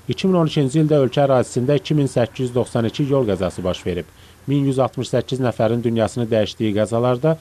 2012-ci ildə ölkə ərazisində 2892 yol qəzası baş verib. 1168 nəfərin dünyasını dəyişdiyi qəzalarda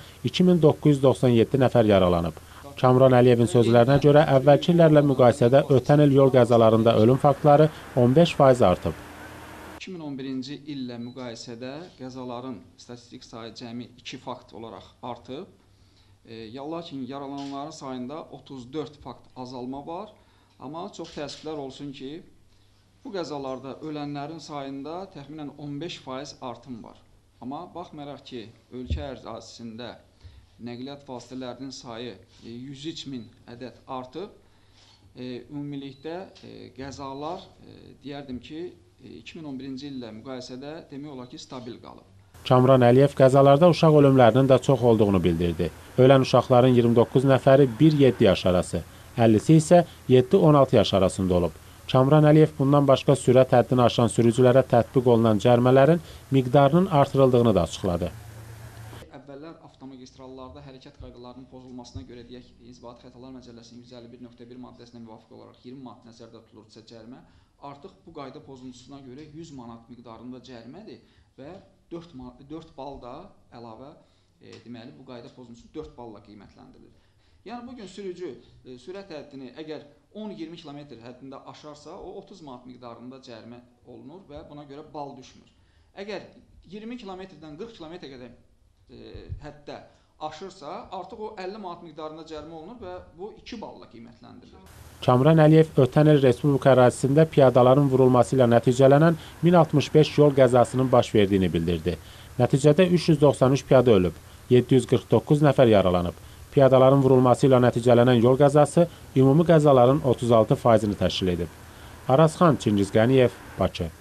2997 nəfər yaralanıb. Kamran Əliyevin sözlərinə görə əvvəlki illərlə müqayisədə ötən il yol qəzalarında ölüm faktları 15% artıb. 2011-ci illə müqayisədə qəzaların statistik sayı cəmi 2 fakt olaraq artıb. Lakin yaralananların sayında 34 fakt azalma var. Amma çox təəssüflər olsun ki, bu qəzalarda ölənlərin sayında təxminən 15% artım var. Amma baxmayaraq ki, ölkə ərazisində nəqliyyat vasitələrinin sayı 103 min ədəd artıb, ümumilikdə qəzalar deyərdim ki, 2011-ci illə müqayisədə demək olar ki, stabil qalıb. Kamran Əliyev qəzalarda uşaq ölümlərinin də çox olduğunu bildirdi. Ölən uşaqların 29 nəfəri 1-7 yaş arası, 50-si isə 7-16 yaş arasında olub. Kamran Əliyev bundan başqa sürət həddini aşan sürücülərə tətbiq olunan cərimələrin miqdarının artırıldığını da açıqladı. Əvvəllər avtomagistrallarda hərəkət qaydalarının pozulmasına görə deyək, İnzibati Xətalar Məcəlləsinin 151.1 maddəsinə müvafiq olaraq 20 manat nəzərdə tutulursa cərimə, artıq bu qayda pozuntusuna görə 100 manat miqdarında cərimədir və 4 bal da əlavə deməli bu qayda pozuntusu 4 balla qiymətləndirilir. Yəni bugün sürücü sürət həddini əgər 10-20 km həddində aşarsa, o 30 manat miqdarında cərimə olunur və buna görə bal düşmür. Əgər 20 km-dən 40 km qədər həddə aşırsa, artıq o 50 manat miqdarında cərimə olunur və bu 2 balla qiymətləndirilir. Kamran Əliyev ötən il Respublika ərazisində piyadaların vurulması ilə nəticələnən 1065 yol qəzasının baş verdiyini bildirdi. Nəticədə 393 piyada ölüb, 749 nəfər yaralanıb. Piyadaların vurulması ilə nəticələnən yol qəzası ümumi qəzaların 36%-ni təşkil edib. Arazxan Çingizqəniyev, Bakı.